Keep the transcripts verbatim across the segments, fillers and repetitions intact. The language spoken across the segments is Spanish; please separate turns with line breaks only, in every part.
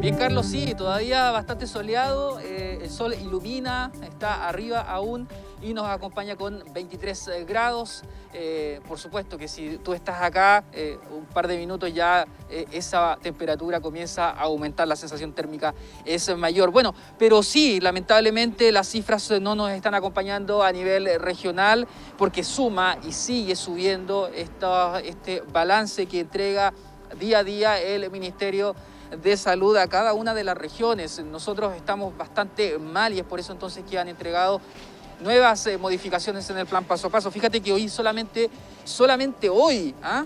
Bien, Carlos, sí, todavía bastante soleado, eh, el sol ilumina, está arriba aún y nos acompaña con veintitrés grados. Eh, por supuesto que si tú estás acá, eh, un par de minutos ya eh, esa temperatura comienza a aumentar, la sensación térmica es mayor. Bueno, pero sí, lamentablemente las cifras no nos están acompañando a nivel regional porque suma y sigue subiendo esta, este balance que entrega día a día el Ministerio de Salud a cada una de las regiones. Nosotros estamos bastante mal y es por eso entonces que han entregado nuevas eh, modificaciones en el plan paso a paso. Fíjate que hoy solamente, solamente hoy, ¿ah?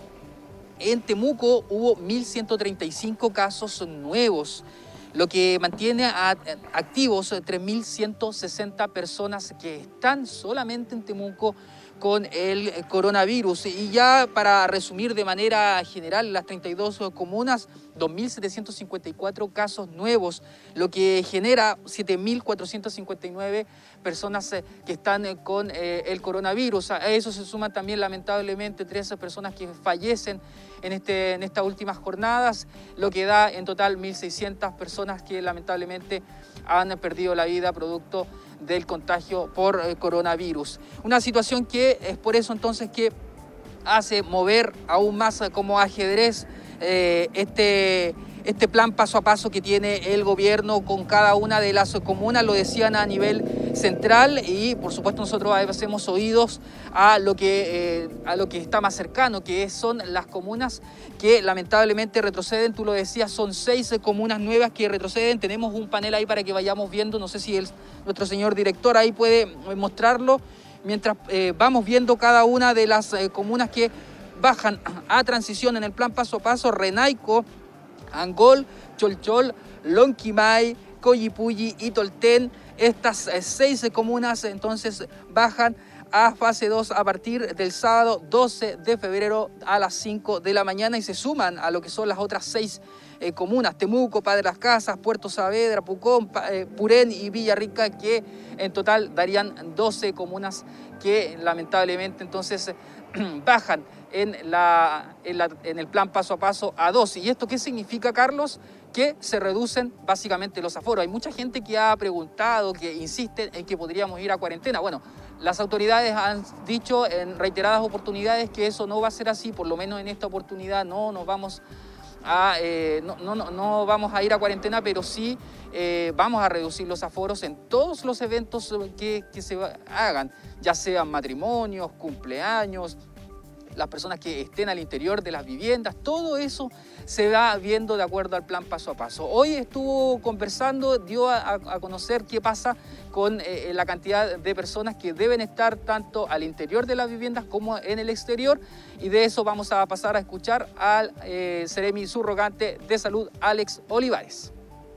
en Temuco hubo mil ciento treinta y cinco casos nuevos, lo que mantiene a, a, activos tres mil ciento sesenta personas que están solamente en Temuco con el coronavirus. Y ya para resumir de manera general, las treinta y dos comunas, dos mil setecientos cincuenta y cuatro casos nuevos, lo que genera siete mil cuatrocientos cincuenta y nueve personas que están con eh, el coronavirus. A eso se suman también lamentablemente trece personas que fallecen en, este, en estas últimas jornadas, lo que da en total mil seiscientas personas que lamentablemente han perdido la vida producto del contagio por eh, coronavirus. Una situación que es por eso entonces que hace mover aún más como ajedrez eh, este, este plan paso a paso que tiene el gobierno con cada una de las comunas, lo decían a nivel central y por supuesto nosotros hacemos oídos a lo que, eh, a lo que está más cercano, que son las comunas que lamentablemente retroceden. Tú lo decías, son seis comunas nuevas que retroceden. Tenemos un panel ahí para que vayamos viendo, no sé si el, nuestro señor director ahí puede mostrarlo, mientras eh, vamos viendo cada una de las eh, comunas que bajan a transición en el plan paso a paso: Renaico, Angol, Cholchol, Lonquimay, Collipulli y Tolten. Estas eh, seis comunas entonces bajan a fase dos a partir del sábado doce de febrero a las cinco de la mañana y se suman a lo que son las otras seis eh, comunas: Temuco, Padre Las Casas, Puerto Saavedra, Pucón, eh, Purén y Villarrica, que en total darían doce comunas que lamentablemente entonces bajan en, la, en, la, en el plan paso a paso a doce. ¿Y esto qué significa, Carlos? Que se reducen básicamente los aforos. Hay mucha gente que ha preguntado, que insiste en que podríamos ir a cuarentena. Bueno, las autoridades han dicho en reiteradas oportunidades que eso no va a ser así, por lo menos en esta oportunidad no nos vamos a, eh, no, no, no vamos a ir a cuarentena, pero sí eh, vamos a reducir los aforos en todos los eventos que, que se hagan, ya sean matrimonios, cumpleaños, las personas que estén al interior de las viviendas, todo eso se va viendo de acuerdo al plan paso a paso. Hoy estuvo conversando, dio a, a conocer qué pasa con eh, la cantidad de personas que deben estar tanto al interior de las viviendas como en el exterior, y de eso vamos a pasar a escuchar al eh, Seremi subrogante de Salud, Alex Olivares.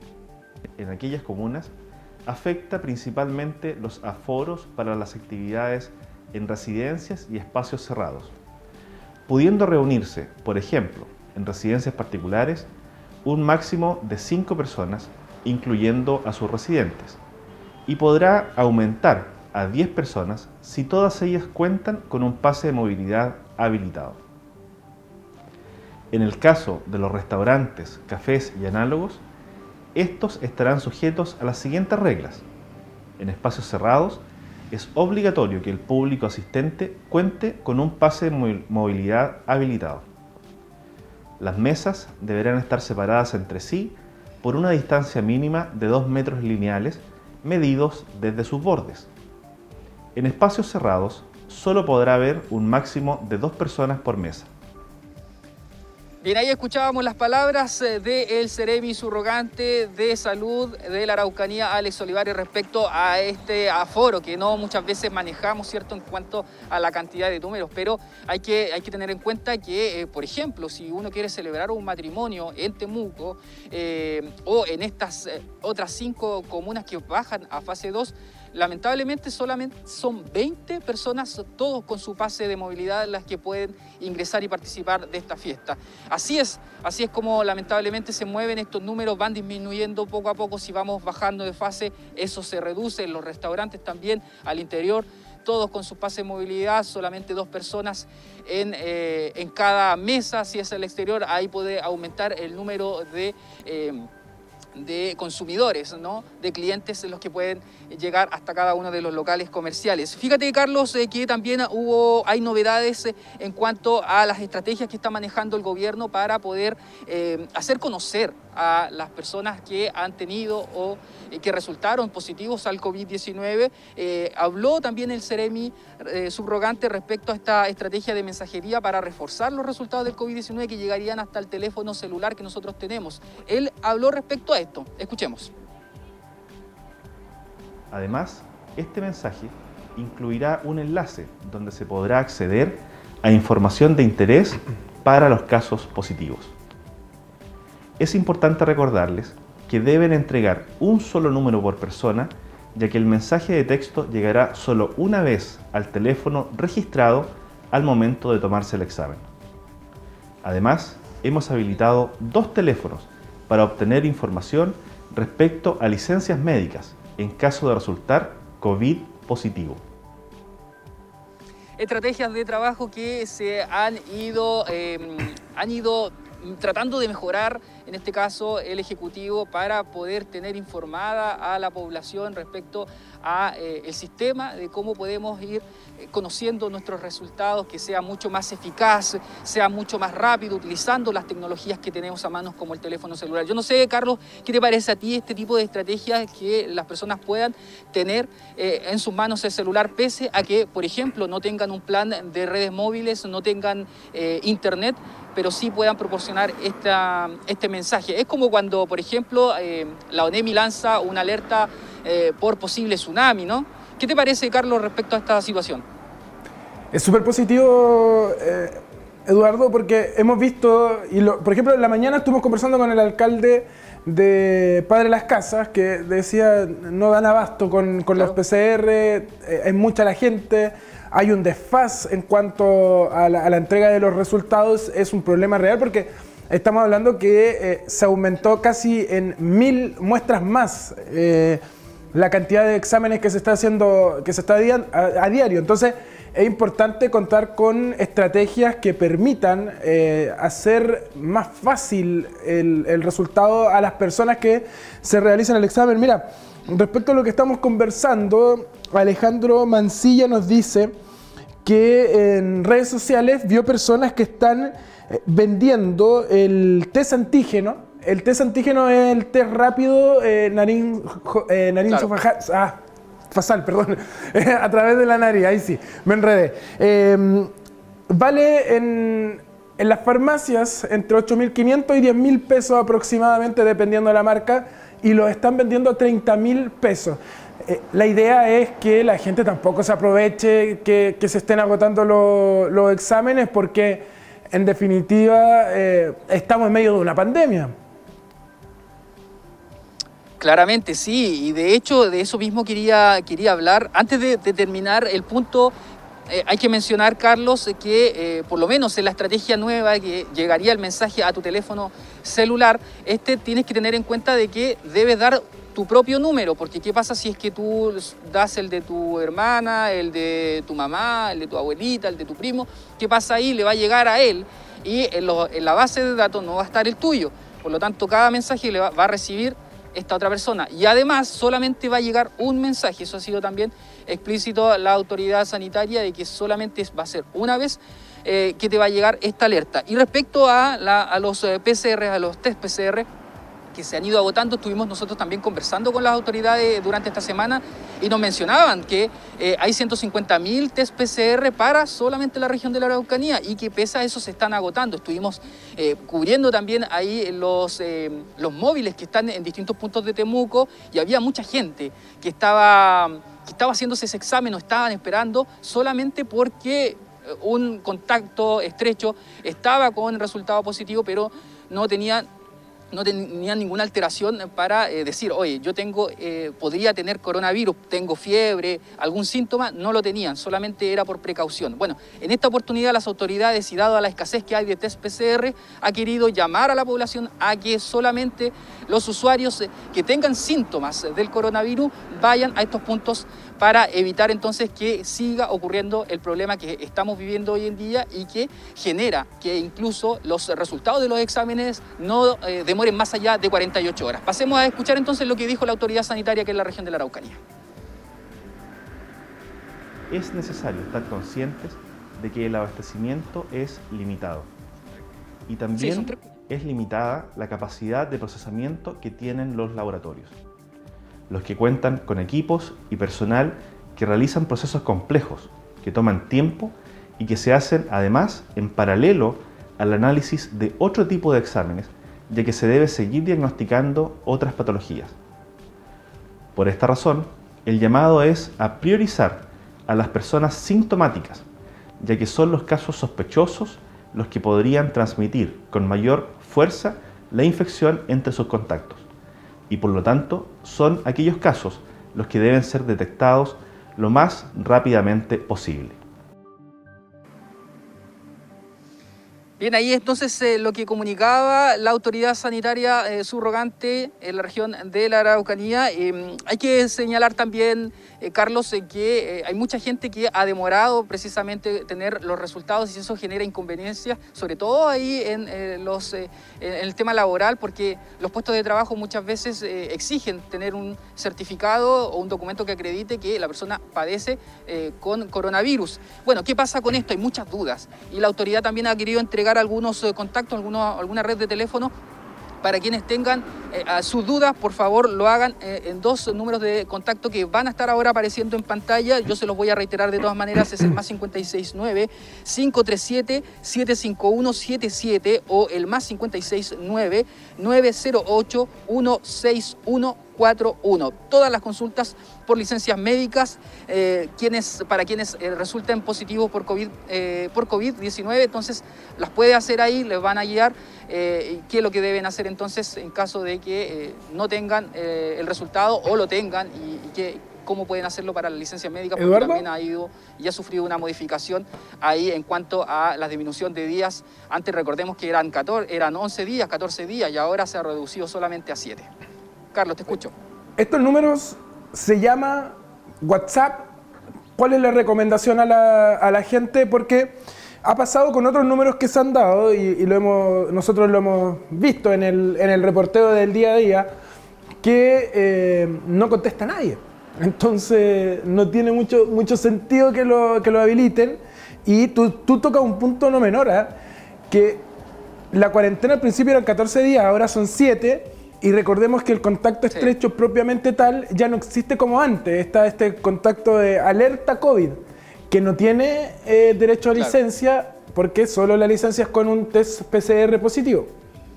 En aquellas comunas afecta principalmente los aforos para las actividades en residencias y espacios cerrados, pudiendo reunirse, por ejemplo, en residencias particulares, un máximo de cinco personas, incluyendo a sus residentes, y podrá aumentar a diez personas si todas ellas cuentan con un pase de movilidad habilitado. En el caso de los restaurantes, cafés y análogos, estos estarán sujetos a las siguientes reglas. En espacios cerrados, es obligatorio que el público asistente cuente con un pase de movilidad habilitado. Las mesas deberán estar separadas entre sí por una distancia mínima de dos metros lineales medidos desde sus bordes. En espacios cerrados solo podrá haber un máximo de dos personas por mesa.
Bien, ahí escuchábamos las palabras del Seremi subrogante de Salud de la Araucanía, Alex Olivares, respecto a este aforo que no muchas veces manejamos, ¿cierto?, en cuanto a la cantidad de números, pero hay que, hay que tener en cuenta que, eh, por ejemplo, si uno quiere celebrar un matrimonio en Temuco eh, o en estas eh, otras cinco comunas que bajan a fase dos, lamentablemente solamente son veinte personas, todos con su pase de movilidad, las que pueden ingresar y participar de esta fiesta. Así es, así es como lamentablemente se mueven estos números, van disminuyendo poco a poco. Si vamos bajando de fase, eso se reduce. En los restaurantes también, al interior, todos con su pase de movilidad, solamente dos personas en, eh, en cada mesa. Si es al exterior, ahí puede aumentar el número de... Eh, de consumidores, ¿no? De clientes los que pueden llegar hasta cada uno de los locales comerciales. Fíjate, Carlos, eh, que también hubo, hay novedades eh, en cuanto a las estrategias que está manejando el gobierno para poder eh, hacer conocer a las personas que han tenido o eh, que resultaron positivos al COVID diecinueve. Eh, habló también el Seremi eh, subrogante respecto a esta estrategia de mensajería para reforzar los resultados del COVID diecinueve que llegarían hasta el teléfono celular que nosotros tenemos. Él habló respecto a esto. Escuchemos.
Además, este mensaje incluirá un enlace donde se podrá acceder a información de interés para los casos positivos. Es importante recordarles que deben entregar un solo número por persona, ya que el mensaje de texto llegará solo una vez al teléfono registrado al momento de tomarse el examen. Además, hemos habilitado dos teléfonos para obtener información respecto a licencias médicas en caso de resultar COVID positivo.
Estrategias de trabajo que se han ido, eh, han ido tratando de mejorar, en este caso, el Ejecutivo para poder tener informada a la población respecto a eh, el sistema de cómo podemos ir eh, conociendo nuestros resultados, que sea mucho más eficaz, sea mucho más rápido, utilizando las tecnologías que tenemos a manos como el teléfono celular. Yo no sé, Carlos, ¿qué te parece a ti este tipo de estrategias que las personas puedan tener eh, en sus manos el celular, pese a que, por ejemplo, no tengan un plan de redes móviles, no tengan eh, internet, pero sí puedan proporcionar esta, este mensaje? Es como cuando, por ejemplo, eh, la ONEMI lanza una alerta eh, por posible tsunami, ¿no? ¿Qué te parece, Carlos, respecto a esta situación?
Es súper positivo, eh, Eduardo, porque hemos visto, y lo, por ejemplo, en la mañana estuvimos conversando con el alcalde de Padre Las Casas, que decía no dan abasto con, con claro. los P C R, eh, es mucha la gente, hay un desfaz en cuanto a la, a la entrega de los resultados, es un problema real porque estamos hablando que eh, se aumentó casi en mil muestras más eh, la cantidad de exámenes que se está haciendo, que se está a, a diario. Entonces es importante contar con estrategias que permitan eh, hacer más fácil el, el resultado a las personas que se realizan el examen. Mira, respecto a lo que estamos conversando, Alejandro Mancilla nos dice que en redes sociales vio personas que están eh, vendiendo el test antígeno. El test antígeno es el test rápido eh, narín, eh, narinsofaja, claro. ah, fasal, perdón, a través de la nariz, ahí sí, me enredé. Eh, vale en, en las farmacias entre ocho mil quinientos y diez mil pesos aproximadamente, dependiendo de la marca, y lo están vendiendo a treinta mil pesos. Eh, la idea es que la gente tampoco se aproveche que, que se estén agotando lo, los exámenes, porque en definitiva eh, estamos en medio de una pandemia.
Claramente, sí, y de hecho de eso mismo quería, quería hablar. Antes de, de terminar el punto, eh, hay que mencionar, Carlos, que eh, por lo menos en la estrategia nueva que llegaría el mensaje a tu teléfono celular, este tienes que tener en cuenta de que debes dar tu propio número, porque ¿qué pasa si es que tú das el de tu hermana, el de tu mamá, el de tu abuelita, el de tu primo? ¿Qué pasa ahí? Le va a llegar a él y en, lo, en la base de datos no va a estar el tuyo. Por lo tanto, cada mensaje le va, va a recibir esta otra persona. Y además solamente va a llegar un mensaje. Eso ha sido también explícito la autoridad sanitaria, de que solamente va a ser una vez eh, que te va a llegar esta alerta. Y respecto a, la, a los P C R, a los test P C R que se han ido agotando, estuvimos nosotros también conversando con las autoridades durante esta semana y nos mencionaban que eh, hay ciento cincuenta mil test P C R para solamente la región de la Araucanía y que pese a eso se están agotando. Estuvimos eh, cubriendo también ahí los, eh, los móviles que están en distintos puntos de Temuco y había mucha gente que estaba, que estaba haciéndose ese examen o estaban esperando solamente porque un contacto estrecho estaba con resultado positivo, pero no tenían no tenían ninguna alteración para eh, decir, oye, yo tengo, eh, podría tener coronavirus, tengo fiebre, algún síntoma. No lo tenían, solamente era por precaución. Bueno, en esta oportunidad las autoridades, y dado a la escasez que hay de test P C R, ha querido llamar a la población a que solamente los usuarios que tengan síntomas del coronavirus vayan a estos puntos para evitar entonces que siga ocurriendo el problema que estamos viviendo hoy en día y que genera que incluso los resultados de los exámenes no eh, demuestren demoren más allá de cuarenta y ocho horas. Pasemos a escuchar entonces lo que dijo la autoridad sanitaria que es la región de la Araucanía.
Es necesario estar conscientes de que el abastecimiento es limitado y también sí, es limitada la capacidad de procesamiento que tienen los laboratorios, los que cuentan con equipos y personal que realizan procesos complejos, que toman tiempo y que se hacen además en paralelo al análisis de otro tipo de exámenes, ya que se debe seguir diagnosticando otras patologías. Por esta razón, el llamado es a priorizar a las personas sintomáticas, ya que son los casos sospechosos los que podrían transmitir con mayor fuerza la infección entre sus contactos, y por lo tanto son aquellos casos los que deben ser detectados lo más rápidamente posible.
Bien, ahí entonces eh, lo que comunicaba la autoridad sanitaria eh, subrogante en la región de la Araucanía. Eh, hay que señalar también, eh, Carlos, eh, que eh, hay mucha gente que ha demorado precisamente tener los resultados y eso genera inconveniencias, sobre todo ahí en, eh, los, eh, en el tema laboral, porque los puestos de trabajo muchas veces eh, exigen tener un certificado o un documento que acredite que la persona padece eh, con coronavirus. Bueno, ¿qué pasa con esto? Hay muchas dudas y la autoridad también ha querido entregar algunos eh, contactos, algunos, alguna red de teléfono para quienes tengan eh, sus dudas. Por favor, lo hagan eh, en dos números de contacto que van a estar ahora apareciendo en pantalla. Yo se los voy a reiterar de todas maneras. Es el más cincuenta y seis nueve, cinco tres siete, siete cinco uno siete siete o el más cincuenta y seis nueve, nueve cero ocho, uno seis uno cuatro uno. Todas las consultas por licencias médicas, eh, quienes, para quienes eh, resulten positivos por COVID, eh, por COVID diecinueve, entonces las puede hacer ahí, les van a guiar eh, qué es lo que deben hacer entonces en caso de que eh, no tengan eh, el resultado o lo tengan y, y que cómo pueden hacerlo para la licencia médica, porque
¿Eduardo?
También ha ido y ha sufrido una modificación ahí en cuanto a la disminución de días. Antes recordemos que eran, catorce, eran once días, catorce días y ahora se ha reducido solamente a siete. Carlos, te escucho.
Estos números se llama WhatsApp. ¿Cuál es la recomendación a la, a la gente? Porque ha pasado con otros números que se han dado y, y lo hemos, nosotros lo hemos visto en el, en el reporteo del día a día, que eh, no contesta nadie. Entonces no tiene mucho, mucho sentido que lo, que lo habiliten. Y tú, tú tocas un punto no menor, ¿eh? Que la cuarentena al principio eran catorce días, ahora son siete. Y recordemos que el contacto estrecho sí. propiamente tal ya no existe como antes. Está este contacto de alerta COVID, que no tiene eh, derecho a claro. licencia porque solo la licencia es con un test P C R positivo.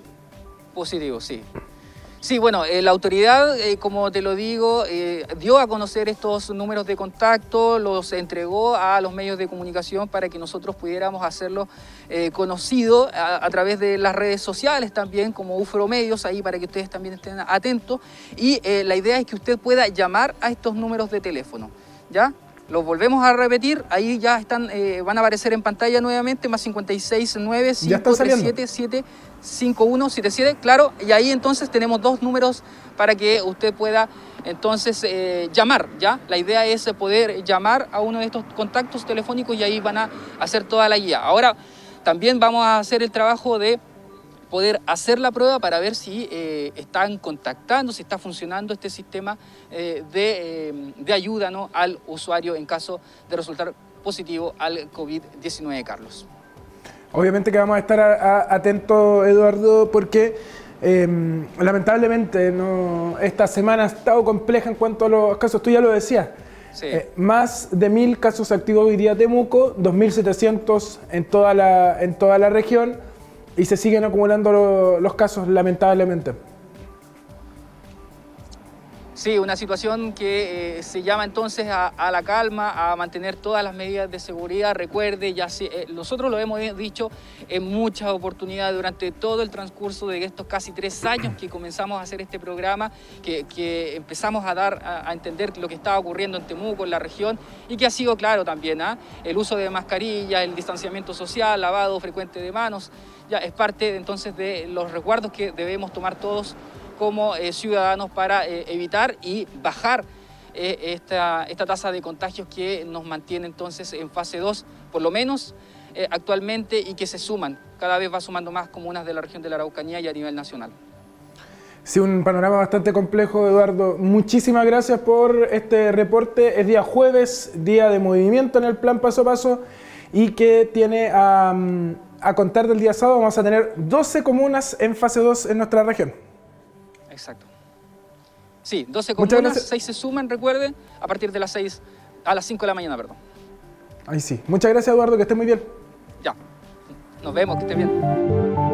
Positivo, sí. Sí, bueno, eh, la autoridad, eh, como te lo digo, eh, dio a conocer estos números de contacto, los entregó a los medios de comunicación para que nosotros pudiéramos hacerlo eh, conocido a, a través de las redes sociales también, como Ufromedios, ahí para que ustedes también estén atentos. Y eh, la idea es que usted pueda llamar a estos números de teléfono, ¿ya? Los volvemos a repetir, ahí ya están, eh, van a aparecer en pantalla nuevamente, más cincuenta y seis nueve, cinco tres siete, siete cinco uno siete siete, claro, y ahí entonces tenemos dos números para que usted pueda entonces eh, llamar, ¿ya? La idea es poder llamar a uno de estos contactos telefónicos y ahí van a hacer toda la guía. Ahora también vamos a hacer el trabajo de poder hacer la prueba para ver si eh, están contactando, si está funcionando este sistema eh, de, eh, de ayuda, ¿no?, al usuario en caso de resultar positivo al COVID diecinueve, Carlos.
Obviamente que vamos a estar a, a, atentos, Eduardo, porque eh, lamentablemente no, esta semana ha estado compleja en cuanto a los casos, tú ya lo decías. Sí. Eh, más de mil casos activos hoy día de Temuco, dos mil setecientos en toda la, en toda la región. Y se siguen acumulando lo, los casos, lamentablemente.
Sí, una situación que eh, se llama entonces a, a la calma, a mantener todas las medidas de seguridad. Recuerde, ya se, eh, nosotros lo hemos dicho en muchas oportunidades durante todo el transcurso de estos casi tres años que comenzamos a hacer este programa, que, que empezamos a dar a, a entender lo que estaba ocurriendo en Temuco, en la región, y que ha sido claro también, ¿eh? El uso de mascarillas, el distanciamiento social, lavado frecuente de manos, ya es parte entonces de los resguardos que debemos tomar todos como eh, ciudadanos para eh, evitar y bajar eh, esta, esta tasa de contagios que nos mantiene entonces en fase dos, por lo menos eh, actualmente, y que se suman, cada vez va sumando más comunas de la región de la Araucanía y a nivel nacional.
Sí, un panorama bastante complejo, Eduardo. Muchísimas gracias por este reporte. Es día jueves, día de movimiento en el plan paso a paso y que tiene a, a contar del día sábado vamos a tener doce comunas en fase dos en nuestra región.
Exacto. Sí, doce comunas, seis se suman, recuerden, a partir de las seis a las cinco de la mañana, perdón.
Ahí sí. Muchas gracias, Eduardo, que esté muy bien.
Ya. Nos vemos, que esté bien.